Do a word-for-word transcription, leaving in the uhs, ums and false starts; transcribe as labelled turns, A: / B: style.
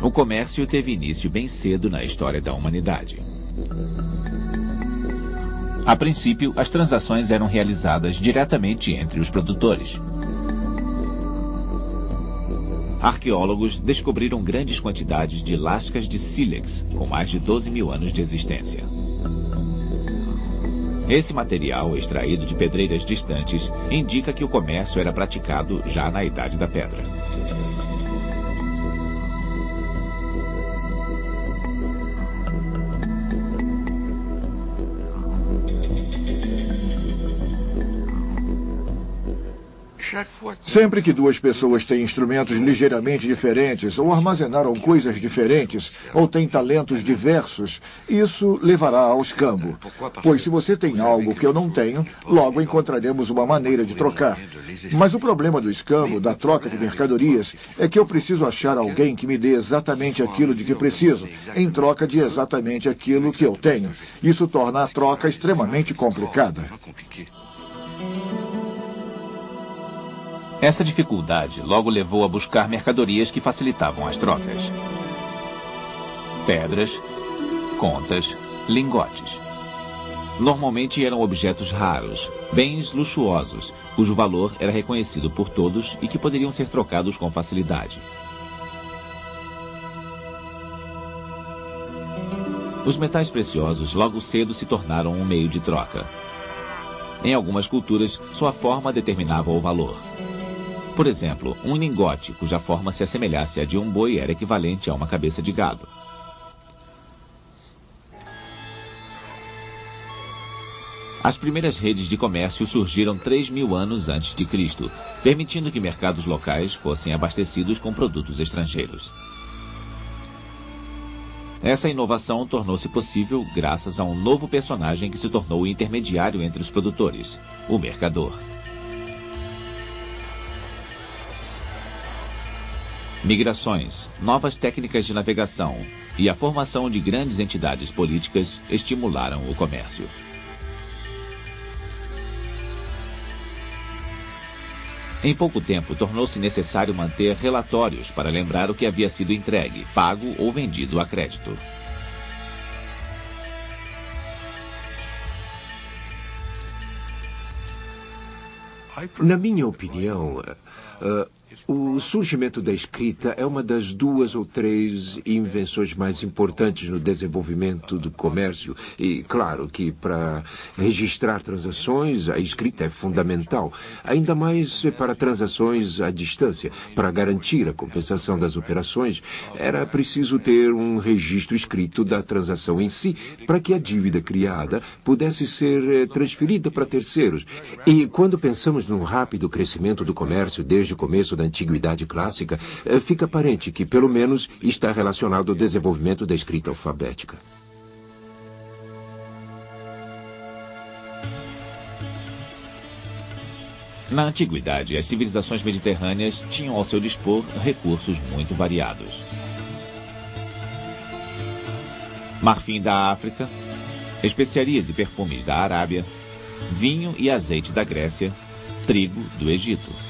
A: O comércio teve início bem cedo na história da humanidade. A princípio, as transações eram realizadas diretamente entre os produtores. Arqueólogos descobriram grandes quantidades de lascas de sílex, com mais de doze mil anos de existência. Esse material, extraído de pedreiras distantes, indica que o comércio era praticado já na Idade da Pedra.
B: Sempre que duas pessoas têm instrumentos ligeiramente diferentes, ou armazenaram coisas diferentes, ou têm talentos diversos, isso levará ao escambo. Pois se você tem algo que eu não tenho, logo encontraremos uma maneira de trocar. Mas o problema do escambo, da troca de mercadorias, é que eu preciso achar alguém que me dê exatamente aquilo de que preciso, em troca de exatamente aquilo que eu tenho. Isso torna a troca extremamente complicada.
A: Essa dificuldade logo levou a buscar mercadorias que facilitavam as trocas. Pedras, contas, lingotes. Normalmente eram objetos raros, bens luxuosos, cujo valor era reconhecido por todos e que poderiam ser trocados com facilidade. Os metais preciosos logo cedo se tornaram um meio de troca. Em algumas culturas, sua forma determinava o valor. Por exemplo, um lingote cuja forma se assemelhasse à de um boi era equivalente a uma cabeça de gado. As primeiras redes de comércio surgiram três mil anos antes de Cristo, permitindo que mercados locais fossem abastecidos com produtos estrangeiros. Essa inovação tornou-se possível graças a um novo personagem que se tornou o intermediário entre os produtores, o mercador. Migrações, novas técnicas de navegação e a formação de grandes entidades políticas estimularam o comércio. Em pouco tempo, tornou-se necessário manter relatórios para lembrar o que havia sido entregue, pago ou vendido a crédito.
C: Na minha opinião, uh, o surgimento da escrita é uma das duas ou três invenções mais importantes no desenvolvimento do comércio. E, claro, que para registrar transações, a escrita é fundamental. Ainda mais para transações à distância. Para garantir a compensação das operações, era preciso ter um registro escrito da transação em si, para que a dívida criada pudesse ser transferida para terceiros. E quando pensamos num rápido crescimento do comércio desde o começo da Antiguidade Clássica, fica aparente que, pelo menos, está relacionado ao desenvolvimento da escrita alfabética.
A: Na Antiguidade, as civilizações mediterrâneas tinham ao seu dispor recursos muito variados. Marfim da África, especiarias e perfumes da Arábia, vinho e azeite da Grécia, trigo do Egito.